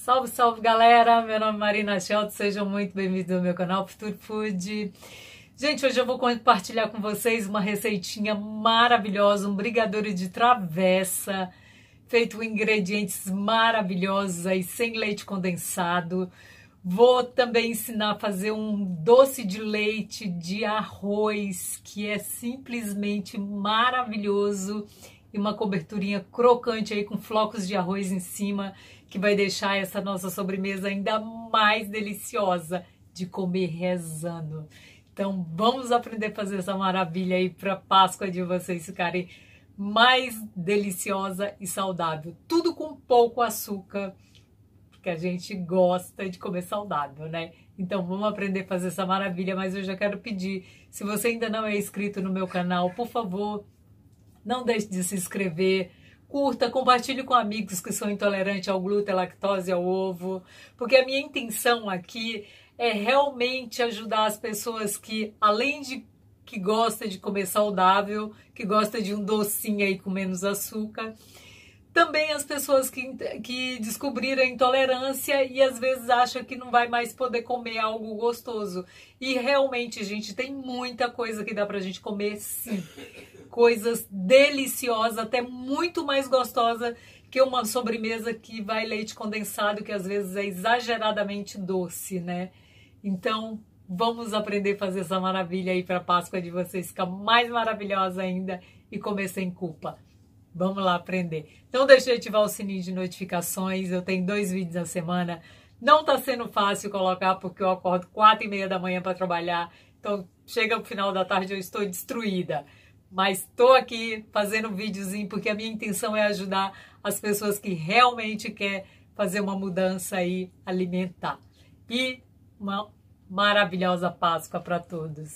Salve, salve galera! Meu nome é Marina Shelton, sejam muito bem-vindos ao meu canal Futuro Food. Gente, hoje eu vou compartilhar com vocês uma receitinha maravilhosa, um brigadeiro de travessa, feito com ingredientes maravilhosos aí, sem leite condensado. Vou também ensinar a fazer um doce de leite de arroz, que é simplesmente maravilhoso. E uma coberturinha crocante aí com flocos de arroz em cima, que vai deixar essa nossa sobremesa ainda mais deliciosa de comer rezando. Então vamos aprender a fazer essa maravilha aí para a Páscoa de vocês ficarem mais deliciosa e saudável. Tudo com pouco açúcar, porque a gente gosta de comer saudável, né? Então vamos aprender a fazer essa maravilha, mas eu já quero pedir, se você ainda não é inscrito no meu canal, por favor, não deixe de se inscrever, curta, compartilhe com amigos que são intolerantes ao glúten, à lactose, ao ovo, porque a minha intenção aqui é realmente ajudar as pessoas que, além de que gostam de comer saudável, que gostam de um docinho aí com menos açúcar, também as pessoas que descobriram a intolerância e às vezes acham que não vai mais poder comer algo gostoso. E realmente, gente, tem muita coisa que dá pra gente comer, sim. Coisas deliciosas, até muito mais gostosa que uma sobremesa que vai leite condensado, que às vezes é exageradamente doce, né? Então, vamos aprender a fazer essa maravilha aí para a Páscoa de vocês ficar mais maravilhosa ainda e comer sem culpa. Vamos lá aprender. Então, deixa eu ativar o sininho de notificações. Eu tenho 2 vídeos na semana. Não tá sendo fácil colocar porque eu acordo 4h30 da manhã para trabalhar. Então, chega no final da tarde eu estou destruída. Mas estou aqui fazendo um videozinho porque a minha intenção é ajudar as pessoas que realmente querem fazer uma mudança aí alimentar. E uma maravilhosa Páscoa para todos.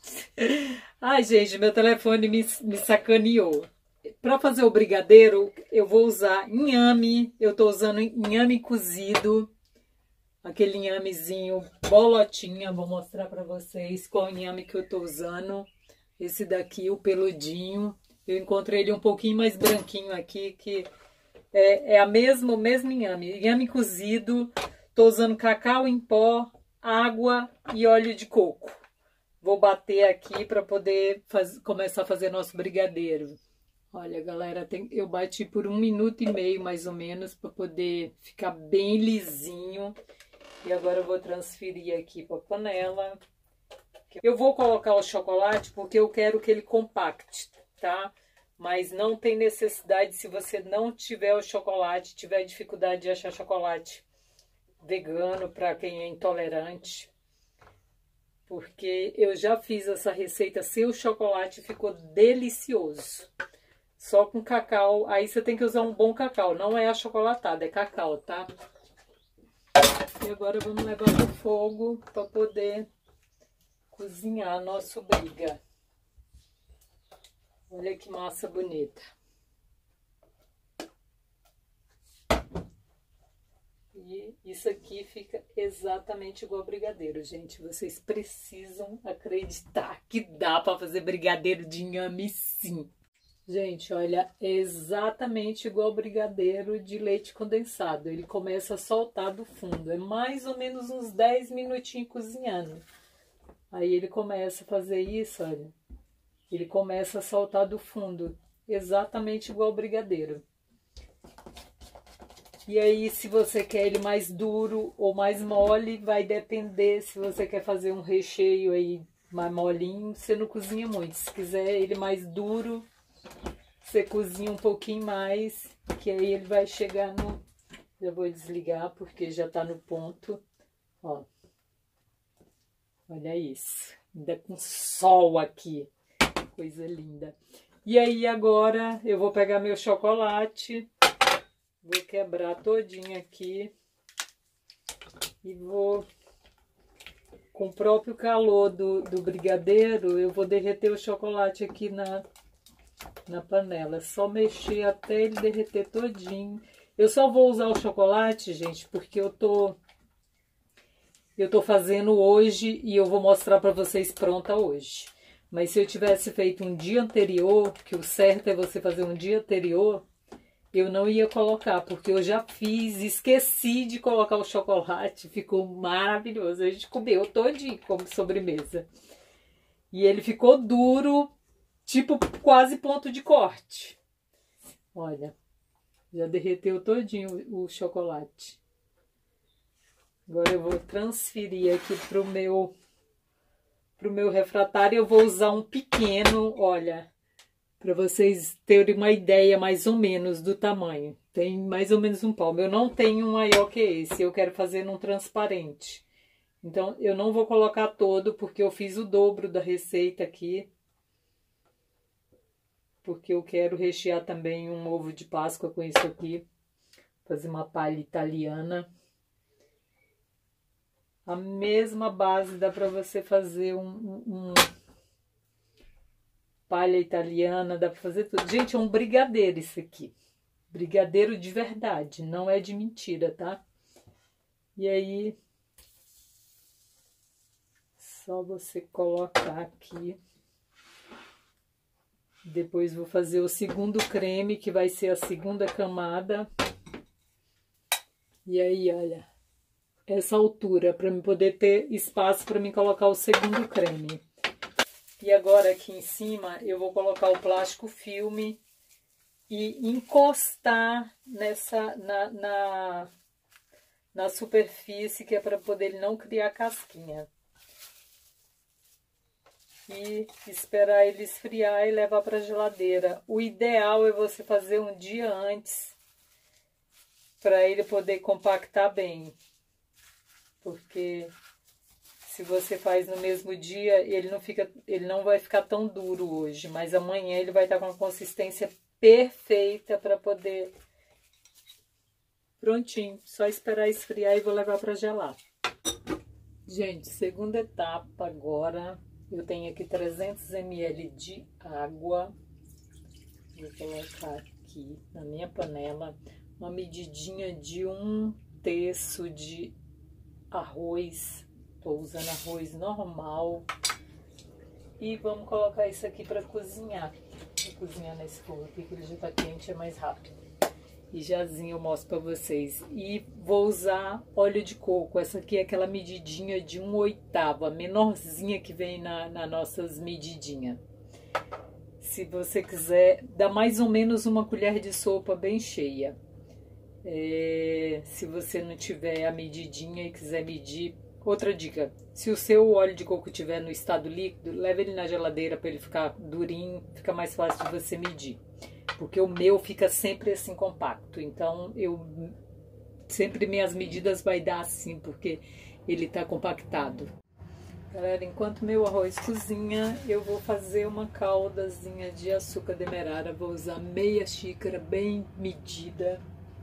Ai, gente, meu telefone me sacaneou. Para fazer o brigadeiro, eu vou usar inhame. Eu estou usando inhame cozido. Aquele inhamezinho bolotinha. Vou mostrar para vocês qual inhame que eu estou usando. Esse daqui, o peludinho, eu encontrei ele um pouquinho mais branquinho aqui, que é o mesmo inhame. Inhame cozido, tô usando cacau em pó, água e óleo de coco. Vou bater aqui para poder começar a fazer nosso brigadeiro. Olha, galera, eu bati por 1 minuto e meio, mais ou menos, para poder ficar bem lisinho. E agora eu vou transferir aqui para a panela. Eu vou colocar o chocolate porque eu quero que ele compacte, tá? Mas não tem necessidade se você não tiver o chocolate, tiver dificuldade de achar chocolate vegano para quem é intolerante. Porque eu já fiz essa receita sem o chocolate e ficou delicioso. Só com cacau, aí você tem que usar um bom cacau, não é achocolatado, é cacau, tá? E agora vamos levar pro fogo para poder cozinhar nosso briga. Olha que massa bonita. E isso aqui fica exatamente igual ao brigadeiro, gente. Vocês precisam acreditar que dá para fazer brigadeiro de inhame, sim. Gente, olha, é exatamente igual ao brigadeiro de leite condensado. Ele começa a soltar do fundo. É mais ou menos uns 10 minutinhos cozinhando. Aí ele começa a fazer isso, olha. Ele começa a soltar do fundo. Exatamente igual ao brigadeiro. E aí, se você quer ele mais duro ou mais mole, vai depender. Se você quer fazer um recheio aí mais molinho, você não cozinha muito. Se quiser ele mais duro, você cozinha um pouquinho mais, que aí ele vai chegar no... Eu vou desligar porque já tá no ponto, ó. Olha isso, ainda com sol aqui, coisa linda. E aí agora eu vou pegar meu chocolate, vou quebrar todinho aqui e vou, com o próprio calor do brigadeiro, eu vou derreter o chocolate aqui na panela. É só mexer até ele derreter todinho. Eu só vou usar o chocolate, gente, porque eu tô fazendo hoje e eu vou mostrar para vocês pronta hoje. Mas se eu tivesse feito um dia anterior, que o certo é você fazer um dia anterior, eu não ia colocar, porque eu já fiz, esqueci de colocar o chocolate, ficou maravilhoso. A gente comeu todinho como sobremesa. E ele ficou duro, tipo quase ponto de corte. Olha, já derreteu todinho o chocolate. Agora eu vou transferir aqui pro meu refratário. Eu vou usar um pequeno, olha, para vocês terem uma ideia mais ou menos do tamanho. Tem mais ou menos um palmo. Eu não tenho um maior que esse, eu quero fazer num transparente. Então, eu não vou colocar todo, porque eu fiz o dobro da receita aqui. Porque eu quero rechear também um ovo de Páscoa com isso aqui. Fazer uma palha italiana. A mesma base dá para você fazer um palha italiana, dá para fazer tudo. Gente, é um brigadeiro isso aqui. Brigadeiro de verdade, não é de mentira, tá? E aí, só você colocar aqui. Depois vou fazer o segundo creme, que vai ser a segunda camada. E aí, olha, essa altura, para eu poder ter espaço para mim colocar o segundo creme. E agora aqui em cima eu vou colocar o plástico filme e encostar na superfície, que é para poder ele não criar casquinha. E esperar ele esfriar e levar para a geladeira. O ideal é você fazer um dia antes, para ele poder compactar bem. Porque se você faz no mesmo dia, ele não vai ficar tão duro hoje, mas amanhã ele vai estar com a consistência perfeita para poder... Prontinho, só esperar esfriar e vou levar para gelar. Gente, segunda etapa agora. Eu tenho aqui 300 ml de água. Vou colocar aqui na minha panela uma medidinha de 1/3 de arroz. Estou usando arroz normal. E vamos colocar isso aqui para cozinhar. Vou cozinhar nesse fogo aqui, que ele já está quente, é mais rápido. E jazinho eu mostro para vocês. E vou usar óleo de coco. Essa aqui é aquela medidinha de 1/8, a menorzinha que vem nas nossas medidinhas. Se você quiser, dá mais ou menos uma colher de sopa bem cheia. Se você não tiver a medidinha e quiser medir... Outra dica, se o seu óleo de coco estiver no estado líquido, leve ele na geladeira para ele ficar durinho, fica mais fácil de você medir. Porque o meu fica sempre assim compacto, então sempre minhas medidas vai dar assim, porque ele tá compactado. Galera, enquanto meu arroz cozinha, eu vou fazer uma caldazinha de açúcar demerara. Vou usar meia xícara bem medida.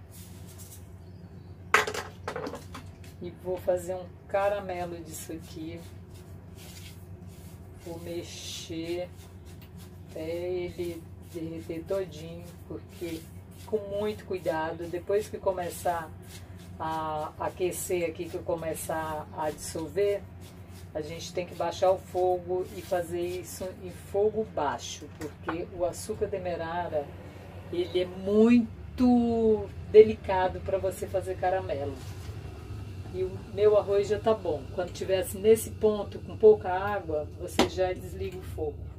E vou fazer um caramelo disso aqui. Vou mexer até ele derreter todinho, porque com muito cuidado, depois que começar a aquecer aqui, que começar a dissolver, a gente tem que baixar o fogo e fazer isso em fogo baixo, porque o açúcar demerara, ele é muito delicado para você fazer caramelo. E o meu arroz já tá bom. Quando tivesse nesse ponto, com pouca água, você já desliga o fogo.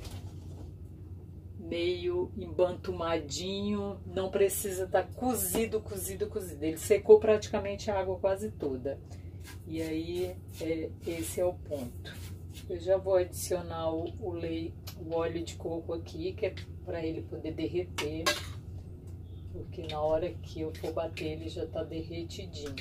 Meio embantumadinho, não precisa estar cozido. Ele secou praticamente a água quase toda. E aí, esse é o ponto. Eu já vou adicionar o óleo de coco aqui, que é para ele poder derreter. Porque na hora que eu for bater, ele já tá derretidinho.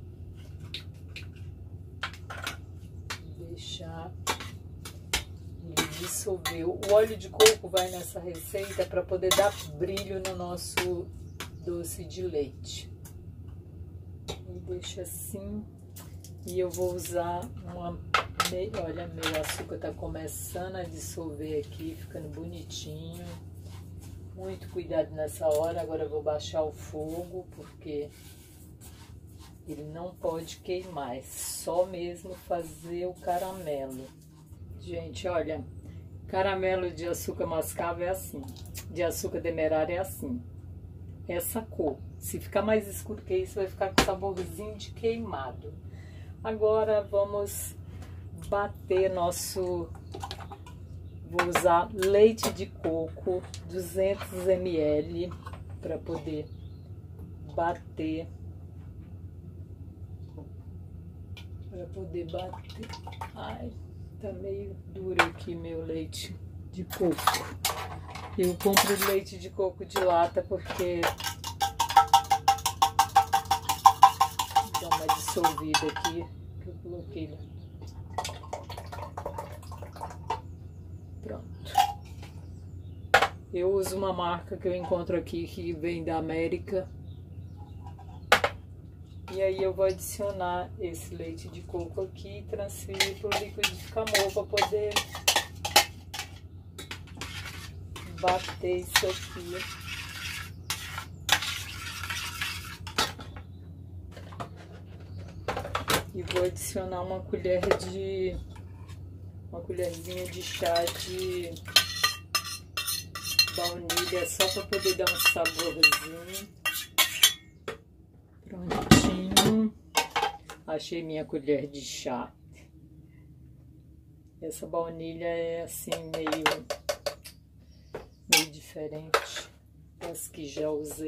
Deixar ele dissolver. O óleo de coco vai nessa receita para poder dar brilho no nosso doce de leite. E deixa assim. E eu vou usar olha, meu açúcar tá começando a dissolver aqui, ficando bonitinho. Muito cuidado nessa hora. Agora eu vou baixar o fogo, porque ele não pode queimar, é só mesmo fazer o caramelo. Gente, olha, caramelo de açúcar mascavo é assim, de açúcar demerara é assim. essa cor. Se ficar mais escuro que isso, vai ficar com saborzinho de queimado. Agora vamos bater nosso... Vou usar leite de coco, 200 ml, para poder bater. Ai, tá meio duro aqui meu leite de coco. Eu compro leite de coco de lata porque dá uma dissolvida aqui que eu coloquei. Pronto. Eu uso uma marca que eu encontro aqui que vem da América. E aí eu vou adicionar esse leite de coco aqui e transferir para o liquidificador para poder bater isso aqui. E vou adicionar uma colherzinha de chá de baunilha só para poder dar um saborzinho. Prontinho. Achei minha colher de chá. Essa baunilha é assim meio diferente das que já usei.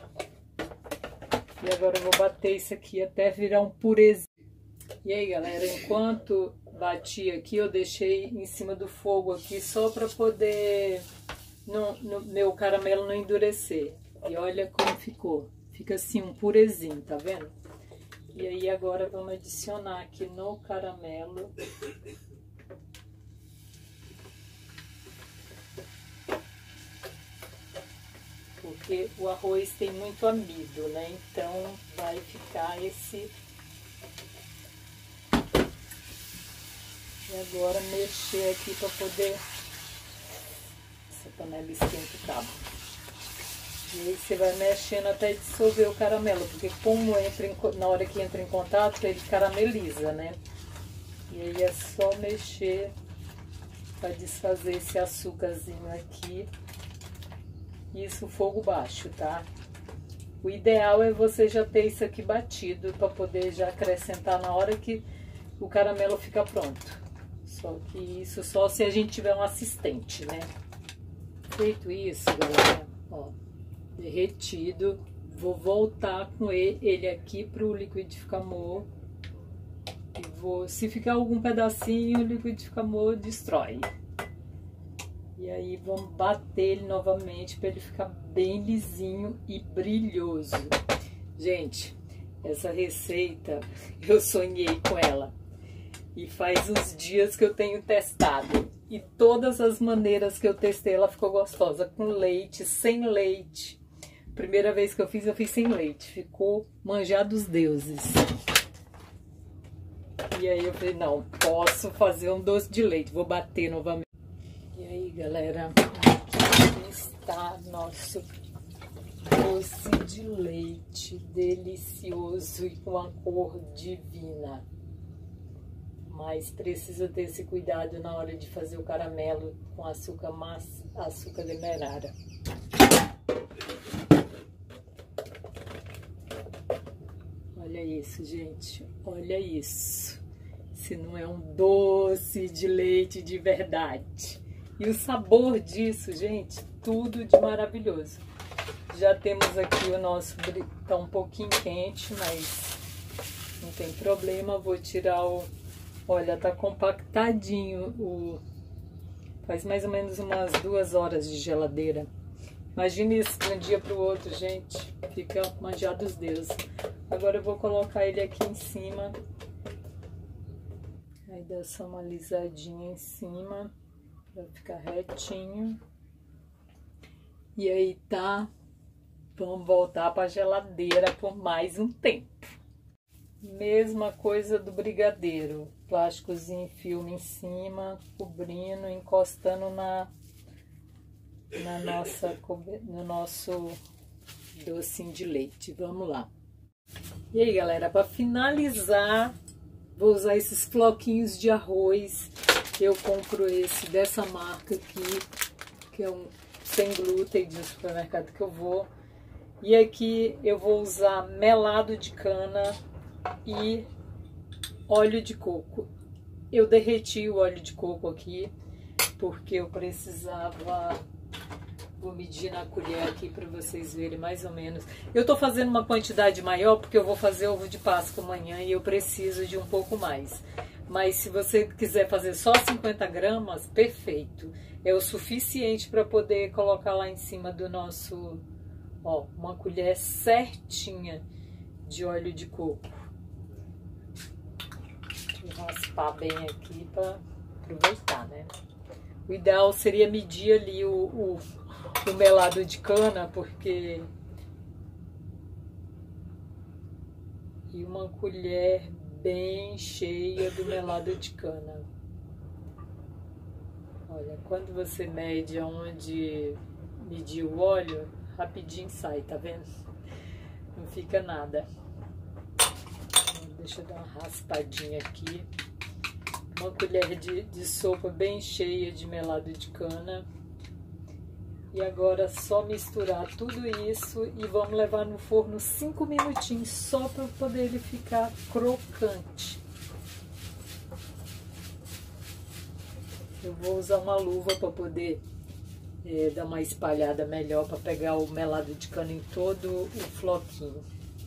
E agora eu vou bater isso aqui até virar um purezinho. E aí, galera, enquanto bati aqui, eu deixei em cima do fogo aqui só para poder meu caramelo não endurecer. E olha como ficou. Fica assim um purezinho, tá vendo? E aí agora vamos adicionar aqui no caramelo. Porque o arroz tem muito amido, né? Então vai ficar esse... E agora mexer aqui para poder... Essa panela esquenta o cabo. E aí você vai mexendo até dissolver o caramelo, porque como na hora que entra em contato, ele carameliza, né? E aí é só mexer para desfazer esse açúcarzinho aqui. Isso, fogo baixo, tá? O ideal é você já ter isso aqui batido para poder já acrescentar na hora que o caramelo fica pronto. Só que isso só se a gente tiver um assistente, né? Feito isso, galera, ó, derretido, vou voltar com ele aqui pro liquidificador. E se ficar algum pedacinho, o liquidificador destrói. E aí vamos bater ele novamente para ele ficar bem lisinho e brilhoso. Gente, essa receita eu sonhei com ela. E faz uns dias que eu tenho testado. E todas as maneiras que eu testei, ela ficou gostosa. Com leite, sem leite. Primeira vez que eu fiz sem leite. Ficou manjar dos deuses. E aí eu falei, não, posso fazer um doce de leite. Vou bater novamente. E aí, galera, aqui está nosso doce de leite. Delicioso e com uma cor divina. Mas precisa ter esse cuidado na hora de fazer o caramelo com açúcar demerara. Olha isso, gente. Olha isso. Se não é um doce de leite de verdade. E o sabor disso, gente, tudo de maravilhoso. Já temos aqui o nosso... Tá um pouquinho quente, mas não tem problema. Vou tirar o... Olha, tá compactadinho, faz mais ou menos umas 2 horas de geladeira. Imagine isso de um dia para o outro, gente, fica manjado dos deuses. Agora eu vou colocar ele aqui em cima, aí dá só uma alisadinha em cima, para ficar retinho. E aí tá, vamos voltar para a geladeira por mais um tempo. Mesma coisa do brigadeiro, plásticozinho filme em cima, cobrindo, encostando no nosso docinho de leite. Vamos lá. E aí, galera, para finalizar, vou usar esses floquinhos de arroz. Eu compro esse dessa marca aqui, que é um sem glúten do supermercado que eu vou. E aqui eu vou usar melado de cana e óleo de coco. Eu derreti o óleo de coco aqui porque eu precisava. Vou medir na colher aqui para vocês verem mais ou menos. Eu tô fazendo uma quantidade maior porque eu vou fazer ovo de Páscoa amanhã e eu preciso de um pouco mais. Mas se você quiser fazer só 50 gramas, perfeito. É o suficiente para poder colocar lá em cima do nosso... Ó, uma colher certinha de óleo de coco. Vou raspar bem aqui para aproveitar, né? O ideal seria medir ali o melado de cana, porque... E uma colher bem cheia do melado de cana. Olha, quando você mede aonde medir o óleo, rapidinho sai, tá vendo? Não fica nada. Deixa eu dar uma raspadinha aqui. Uma colher de sopa bem cheia de melado de cana. E agora só misturar tudo isso e vamos levar no forno 5 minutinhos só para poder ele ficar crocante. Eu vou usar uma luva para poder dar uma espalhada melhor para pegar o melado de cana em todo o floquinho.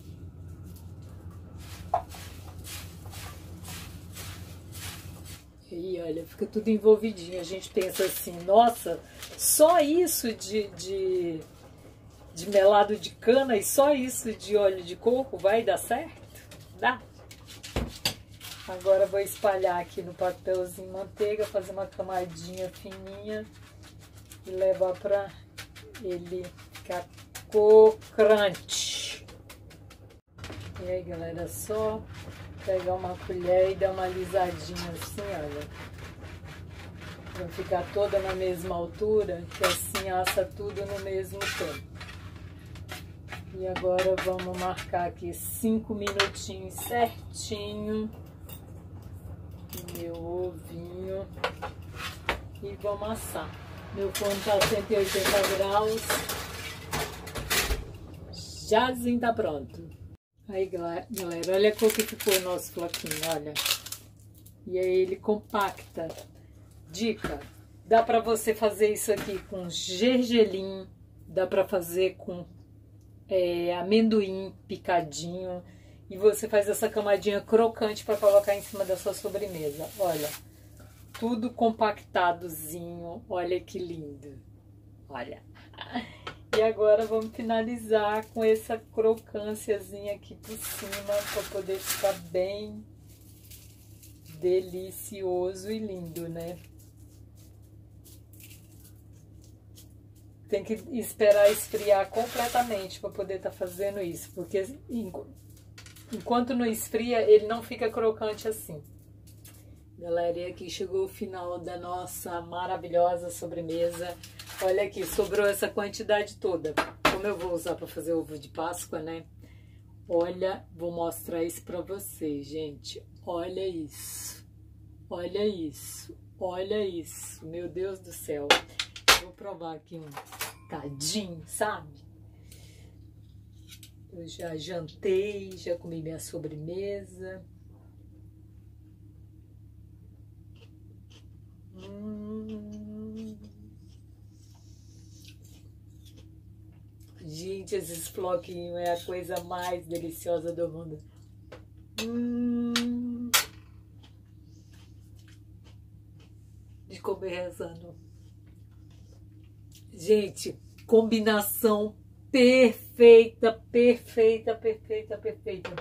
E olha, fica tudo envolvidinho. A gente pensa assim, nossa, só isso de melado de cana e só isso de óleo de coco vai dar certo? Dá. Agora vou espalhar aqui no papelzinho manteiga, fazer uma camadinha fininha e levar para ele ficar crocante. E aí, galera, só pegar uma colher e dar uma alisadinha assim, olha. Pra ficar toda na mesma altura, que assim assa tudo no mesmo tempo. E agora vamos marcar aqui 5 minutinhos certinho. Meu ovinho. E vamos assar. Meu forno tá a 180 graus. Jazinho tá pronto. Aí, galera, olha a cor que ficou o nosso floquinho, olha. E aí ele compacta. Dica, dá pra você fazer isso aqui com gergelim, dá pra fazer com amendoim picadinho. E você faz essa camadinha crocante pra colocar em cima da sua sobremesa. Olha, tudo compactadozinho, olha que lindo. Olha. E agora vamos finalizar com essa crocânciazinha aqui por cima para poder ficar bem delicioso e lindo, né? Tem que esperar esfriar completamente para poder estar fazendo isso, porque enquanto não esfria, ele não fica crocante assim. Galera, e aqui chegou o final da nossa maravilhosa sobremesa. Olha aqui, sobrou essa quantidade toda. Como eu vou usar para fazer ovo de Páscoa, né? Olha, vou mostrar isso para vocês, gente. Olha isso. Olha isso. Olha isso. Meu Deus do céu. Vou provar aqui um cadinho, sabe? Eu já jantei, já comi minha sobremesa. Gente, esses floquinhos é a coisa mais deliciosa do mundo. De comer rezando. Gente, combinação perfeita, perfeita, perfeita, perfeita.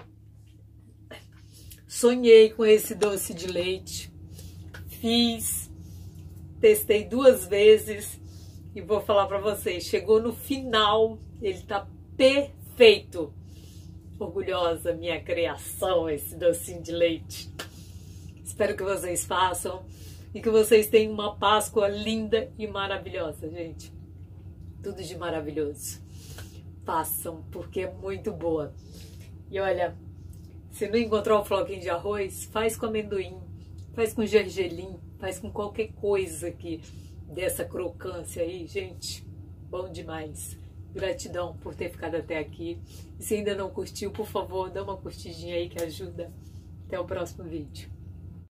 Sonhei com esse doce de leite. Fiz, testei 2 vezes e vou falar para vocês, chegou no final, ele tá perfeito. Orgulhosa minha criação, esse docinho de leite. Espero que vocês façam e que vocês tenham uma Páscoa linda e maravilhosa, gente. Tudo de maravilhoso. Façam, porque é muito boa. E olha, se não encontrar um floquinho de arroz, faz com amendoim, faz com gergelim, faz com qualquer coisa que dessa crocância aí, gente. Bom demais. Gratidão por ter ficado até aqui. E se ainda não curtiu, por favor, dá uma curtidinha aí que ajuda. Até o próximo vídeo.